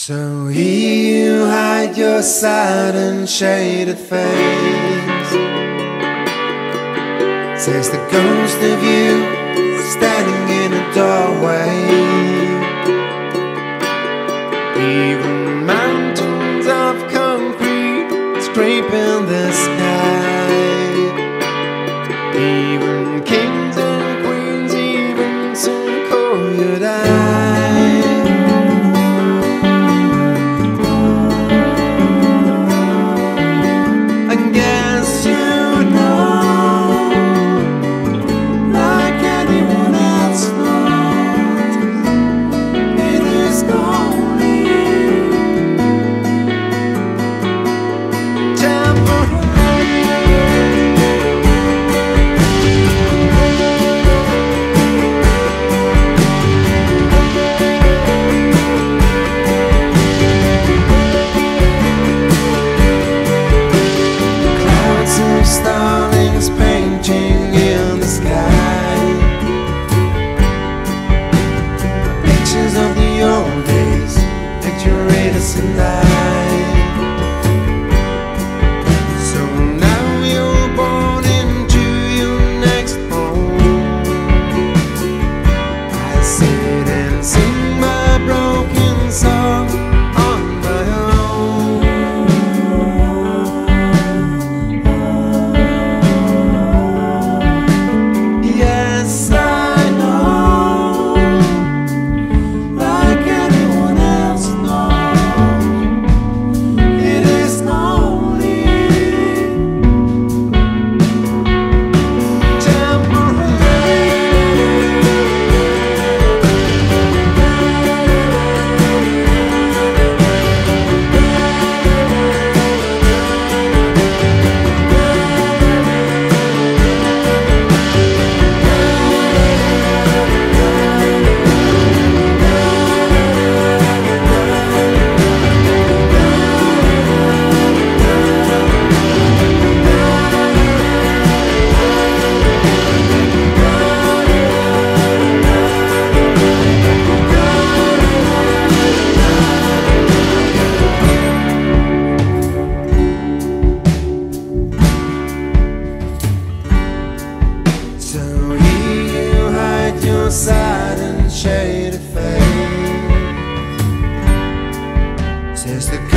So here you hide your sad and shaded face, says the ghost of you standing in a doorway. Even mountains of concrete scraping the sky, even kings and queens, even some call you die. Starlings painting in the sky, pictures of the old days, picture us and I. So now you're born into your next home. I sit and sing my broken song on my own. Sad and shaded face, says the